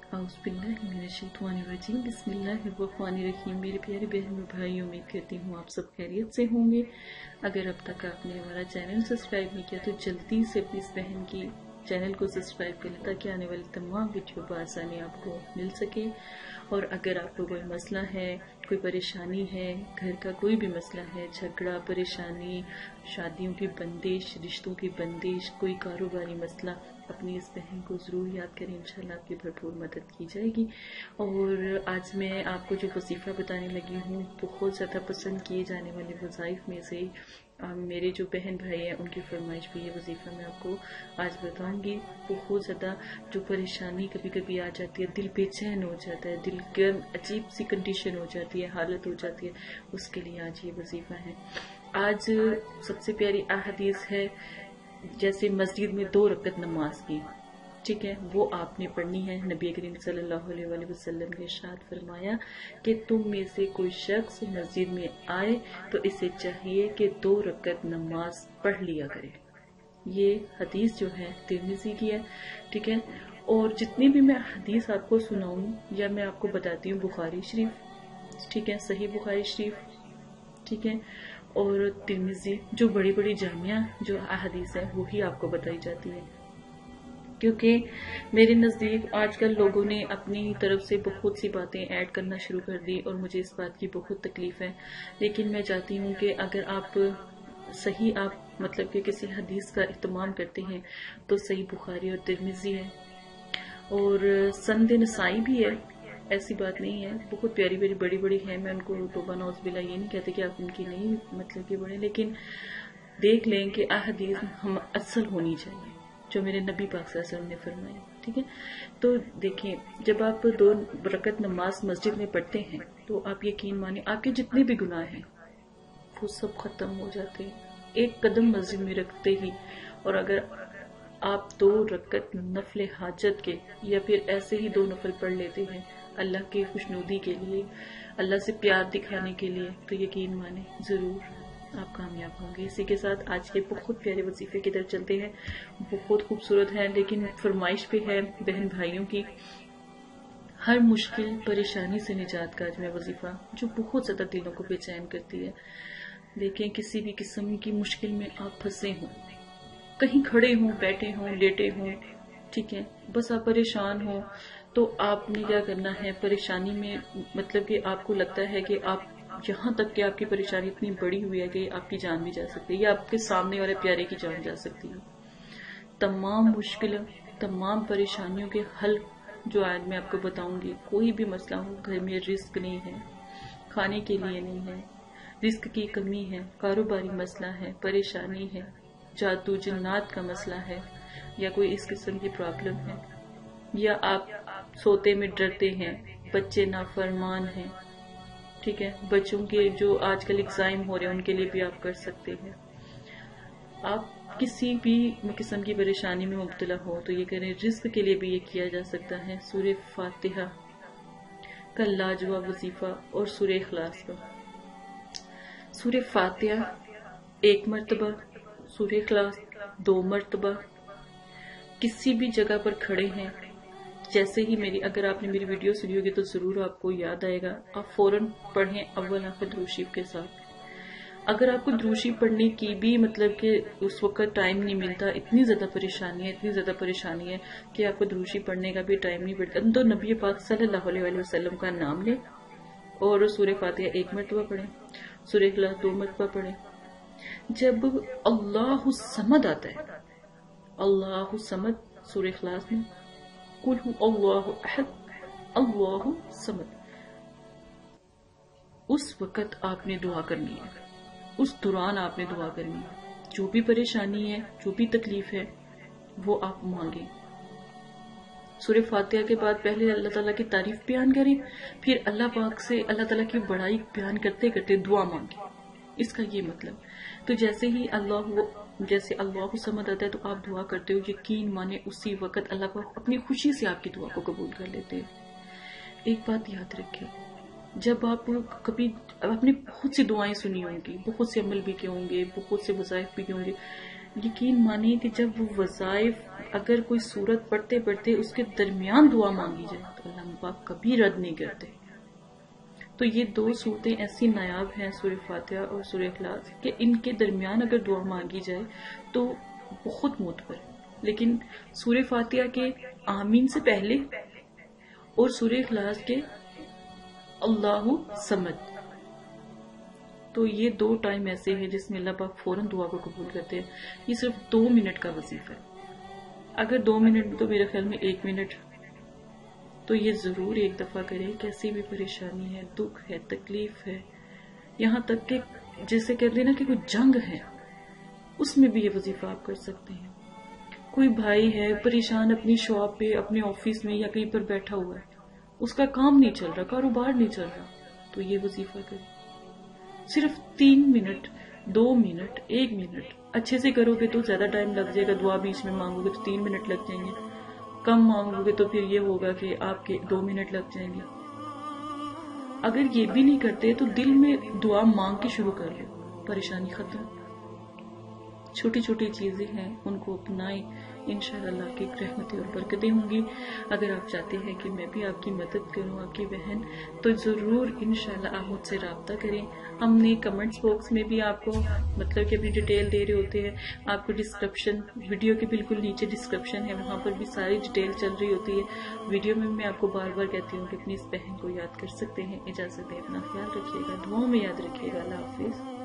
औज़ुबिल्लाहिमिनश्शैतानिर्रजीम बिस्मिल्लाहिर्रहमानिर्रहीम। मेरे प्यारे बहन और भाई, उम्मीद करती हूँ आप सब खैरियत से होंगे। अगर अब तक आपने हमारा चैनल सब्सक्राइब नहीं किया तो जल्दी से अपनी इस बहन की चैनल को सब्सक्राइब कर लें ताकि आने वाली तमाम वीडियो बआसानी आपको मिल सके। और अगर आपको कोई मसला है, कोई परेशानी है, घर का कोई भी मसला है, झगड़ा, परेशानी, शादियों की बंदिश, रिश्तों की बंदिश, कोई कारोबारी मसला, अपनी इस बहन को ज़रूर याद करें, इंशाल्लाह आपकी भरपूर मदद की जाएगी। और आज मैं आपको जो वजीफ़ा बताने लगी हूँ, बहुत ज़्यादा पसंद किए जाने वाले वज़ाइफ में से मेरे जो बहन भाई हैं उनकी फरमाइश पे ये वजीफ़ा मैं आपको आज बताऊंगी। बहुत ज़्यादा जो परेशानी कभी कभी आ जाती है, दिल बेचैन हो जाता है, दिल की अजीब सी कंडीशन हो जाती है, हालत हो जाती है, उसके लिए आज ये वजीफ़ा है। आज सबसे प्यारी अहदीस है, जैसे मस्जिद में 2 रकत नमाज की, ठीक है, वो आपने पढ़नी है। नबी करीम सल्लल्लाहु अलैहि वसल्लम ने इरशाद फरमाया कि तुम में से कोई शख्स मस्जिद में आए तो इसे चाहिए कि 2 रकत नमाज पढ़ लिया करे। ये हदीस जो है तिरमिज़ी की है, ठीक है। और जितनी भी मैं हदीस आपको सुनाऊं या मैं आपको बताती हूँ बुखारी शरीफ, ठीक है, सही बुखारी शरीफ, ठीक है, और तिरमिज़ी, जो बड़ी बड़ी जामिया जो अहदीस है वही आपको बताई जाती है। क्योंकि मेरे नज़दीक आजकल लोगों ने अपनी तरफ से बहुत सी बातें ऐड करना शुरू कर दी और मुझे इस बात की बहुत तकलीफ है। लेकिन मैं चाहती हूँ कि अगर आप सही मतलब कि किसी हदीस का इत्माम करते हैं तो सही बुखारी और तिरमिज़ी है और सनद नसाई भी है, ऐसी बात नहीं है। बहुत प्यारी प्यारी बड़ी बड़ी है, मैं उनको तौबा नौज़ुबिल्लाह ये नहीं कहते कि आप उनकी नहीं मतलब कि बड़े, लेकिन देख लें कि अहदीस हम असल होनी चाहिए जो मेरे नबी पाक सल्लल्लाहु अलैहि वसल्लम ने फरमाया, ठीक है। तो देखें, जब आप 2 रकत नमाज मस्जिद में पढ़ते हैं तो आप यकीन माने आपके जितने भी गुनाह हैं वो सब खत्म हो जाते हैं एक कदम मस्जिद में रखते ही। और अगर आप 2 रकत नफले हाजत के या फिर ऐसे ही 2 नफल पढ़ लेते हैं अल्लाह की खुशनुदी के लिए, अल्लाह से प्यार दिखाने के लिए, तो यकीन माने जरूर आप कामयाब होंगे। इसी के साथ आज के बहुत प्यारे वजीफे की तरफ चलते हैं। बहुत खूबसूरत है, लेकिन फरमाइश पे है बहन भाइयों की। हर मुश्किल परेशानी से निजात का आज मैं वजीफा, जो बहुत ज्यादा दिलों को बेचैन करती है। देखें, किसी भी किस्म की मुश्किल में आप फंसे हों, कहीं खड़े हों, बैठे हों, लेटे हों, ठीक है, बस आप परेशान हो तो आपने क्या करना है, परेशानी में मतलब कि आपको लगता है कि आप यहाँ तक कि आपकी परेशानी इतनी बड़ी हुई है कि आपकी जान भी जा सकती है या आपके सामने वाले प्यारे की जान जा सकती है। तमाम मुश्किल, तमाम परेशानियों के हल जो आज मैं आपको बताऊंगी, कोई भी मसला हो, घर में रिस्क नहीं है, खाने के लिए नहीं है, रिस्क की कमी है, कारोबारी मसला है, परेशानी है, जादू जिन्नात का मसला है, या कोई इस किस्म की प्रॉब्लम है, या आप सोते में डरते हैं, बच्चे नाफरमान हैं, ठीक है, बच्चों के जो आजकल एग्जाम हो रहे हैं उनके लिए भी आप कर सकते हैं। आप किसी भी किस्म की परेशानी में मुब्तला हो तो ये करें। रिस्क के लिए भी ये किया जा सकता है। सूरह फातिहा का लाजवाब वजीफा और सूरह इखलास का। सूरह फातिहा 1 मरतबा, सूरह इखलास 2 मरतबा। किसी भी जगह पर खड़े हैं, जैसे ही अगर आपने मेरी वीडियो सुनी होगी तो जरूर आपको याद आएगा, आप फौरन पढ़ें अव्वल आखिर दुरूद शरीफ के साथ। अगर आपको दुरूद शरीफ पढ़ने की भी मतलब कि उस वक्त टाइम नहीं मिलता, इतनी ज्यादा परेशानी है कि आपको दुरूद शरीफ पढ़ने का भी टाइम नहीं मिलता, तो नबी पाक सल्लल्लाहु अलैहि वसल्लम का नाम ले और सूरह फातिहा 1 मरतबा पढ़ें, सूरह इखलास 2 मरतबा पढ़ें। जब अल्लाहु समद आता है, अल्लाहु समद सूरह इखलास में, कुल हु अल्लाहु अहद अल्लाहु समद, उस वक्त आपने दुआ करनी है, उस दौरान आपने दुआ करनी है। जो भी परेशानी है, जो भी तकलीफ है, वो आप मांगे। सूरह फातिहा के बाद पहले अल्लाह ताला की तारीफ बयान करें, फिर अल्लाह पाक से अल्लाह ताला की बड़ाई बयान करते करते दुआ मांगे। इसका ये मतलब, तो जैसे ही जैसे अल्लाह समझ आता है तो आप दुआ करते हो, यकीन माने उसी वक्त अल्लाह पाक अपनी खुशी से आपकी दुआ को कबूल कर लेते हैं। एक बात याद रखें, जब आप कभी आपने बहुत सी दुआएं सुनी होंगी, बहुत से अमल भी किए होंगे, बहुत से वज़ाइफ भी किए होंगे, यकीन मानिए कि जब वो वज़ाइफ अगर कोई सूरत पढ़ते पढ़ते उसके दरमियान दुआ मांगी जाए तो پاک کبھی رد نہیں کرتے. تو یہ 2 صورتیں ایسی نایاب ہیں سورہ فاتحہ اور سورہ اخلاص کہ ان کے درمیان اگر دعا مانگی جائے تو بہت معتبر ہے. لیکن سورہ فاتحہ کے آمین سے پہلے اور سورہ اخلاص کے اللہ صمد، تو یہ 2 ٹائم ایسے ہیں جس میں اللہ پاک فوراً دعا کو قبول کرتے ہیں. یہ صرف 2 منٹ کا وظیفہ ہے. اگر 2 منٹ تو میرے خیال میں 1 منٹ، تو یہ ضرور ایک دفعہ کریں. کیسی بھی پریشانی ہے، دکھ ہے، تکلیف ہے، یہاں تک کہ جیسے کہتے ہیں نا کہ کوئی جنگ ہے، اس میں بھی یہ وظیفہ آپ کر سکتے ہیں. کوئی بھائی ہے پریشان اپنی شاپ پہ، اپنے آفس میں یا کہیں پر بیٹھا ہوا ہے، اس کا کام نہیں چل رہا، کاروبار نہیں چل رہا، تو یہ وظیفہ کریں. صرف 3 منٹ، 2 منٹ، 1 منٹ. اچھے سے کرو گے تو زیادہ ٹائم لگ جائے گا. دعا بیچ میں مانگو گے تو 3 منٹ لگ جائیں گے. کم مانگو گے تو پھر یہ ہوگا کہ آپ کے 2 منٹ لگ جائیں گے. اگر یہ بھی نہیں کرتے تو دل میں دعا مانگ کے شروع کر لو، پریشانی ختم. چھوٹی چھوٹی چیزیں ہیں، ان کو اپنائیں، انشاءاللہ اللہ کی رحمتیں اور برکتیں ہوں گی. اگر آپ چاہتے ہیں کہ میں بھی آپ کی مدد کروں، آپ کی بہن، تو ضرور انشاءاللہ آپ مجھ سے رابطہ کریں. ہم نے کمنٹس باکس میں بھی آپ کو مطلب کہ اپنی ڈیٹیل دے رہے ہوتے ہیں. آپ کو ڈسکرپشن، ویڈیو کے بالکل نیچے ڈسکرپشن ہے، وہاں پر بھی ساری ڈیٹیل چل رہی ہوتی ہے. ویڈیو میں آپ کو بار بار کہتی ہوں کہ اپنی اس بہن کو یاد کر سکتے ہیں. اجازت ہے، اپنا خیال رکھیے گا، دعاؤں میں یاد رکھیے گا. اللہ حافظ.